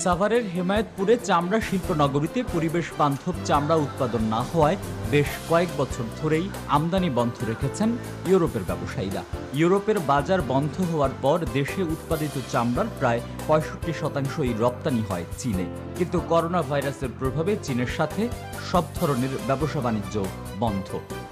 সাভারের হেমায়েতপুরে চামড়া শিল্প নগরীতে পরিবেশ বান্ধব চামড়া উৎপাদন না হওয়ায় বেশ কয়েক বছর ধরেই আমদানি বন্ধ রেখেছেন ইউরোপের ব্যবসায়ীরা। ইউরোপের বাজার বন্ধ হওয়ার পর দেশে উৎপাদিত চামড়ার প্রায় 65%ই রপ্তানি হয় চীনে। কিন্তু করোনা ভাইরাসের প্রভাবে চীনের সাথে সব ধরনের ব্যবসা বাণিজ্য বন্ধ।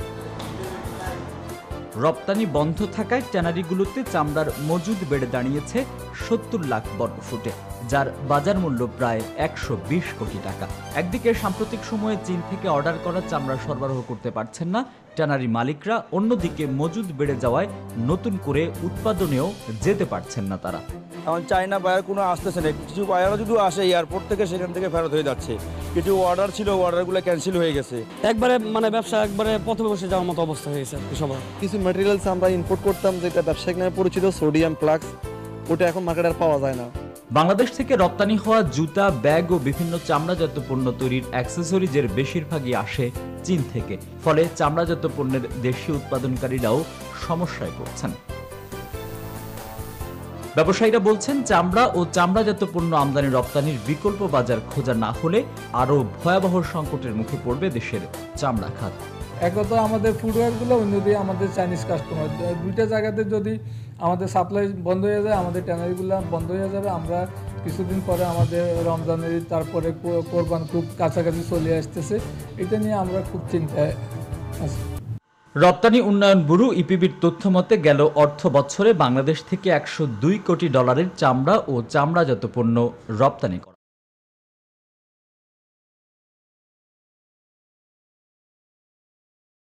রপ্তানি বন্ধ থাকায় ট্যানারিগুলোতে চামড়ার মজুদ বেড়ে দাঁড়িয়েছে 70 লাখ বর্গফুটে, যার বাজার মূল্য প্রায় 120 কোটি টাকা। একদিকে সাম্প্রতিক সময়ে চীন থেকে অর্ডার করা চামড়া সরবরাহ করতে পারছেন না ট্যানারি মালিকরা, অন্যদিকে মজুদ বেড়ে যাওয়ায় নতুন করে উৎপাদনেও যেতে পারছেন না তারা। এখন চায়না বায়ার কোনো আসতেছে না, কিছু বায়ারও যদি আসে এয়ারপোর্ট থেকে সেখান থেকে ফেরত হয়ে যাচ্ছে। কিছু অর্ডার ছিল, অর্ডারগুলো ক্যান্সেল হয়ে গেছে। একবারে ব্যবসা একবারে পথে বসে যাওয়ার মতো অবস্থা হয়েছে সবার। কিছু ম্যাটেরিয়ালস আমরা ইম্পোর্ট করতাম, যেটা ব্যবসায়িক নামে পরিচিত সোডিয়াম ফ্লাক্স, ওটা এখন মার্কেটে আর পাওয়া যায় না। বাংলাদেশ থেকে রপ্তানি হওয়া জুতা, ব্যাগ ও বিভিন্ন চামড়াজাত পণ্য তৈরির অ্যাক্সেসরিজের বেশিরভাগই আসে চীন থেকে। ফলে চামড়াজাত পণ্যের দেশীয় উৎপাদনকারীরাও সমস্যায় পড়ছেন। ব্যবসায়ীরা বলছেন, চামড়া ও চামড়াজাত পণ্য আমদানি রপ্তানির বিকল্প বাজার খোঁজা না হলে আরও ভয়াবহ সংকটের মুখে পড়বে দেশের চামড়া খাত। একত আমাদের ফুটওয়্যারগুলো, অন্যদিকে আমাদের চাইনিজ কাস্টমার, দুইটা জায়গাতে যদি আমাদের সাপ্লাই বন্ধ হয়ে যায়, আমাদের ট্যানারিগুলো বন্ধ হয়ে যাবে। আমরা কিছুদিন পরে আমাদের রমজানের, তারপরে কোরবান খুব কাছাকাছি চলে আসতেছে, এটা নিয়ে আমরা খুব চিন্তায় আছি। রপ্তানি উন্নয়ন ব্যুরো ইপিবির তথ্য মতে গেল অর্থ বছরে বাংলাদেশ থেকে $102 কোটি চামড়া ও চামড়াজাত পণ্য রপ্তানি করে।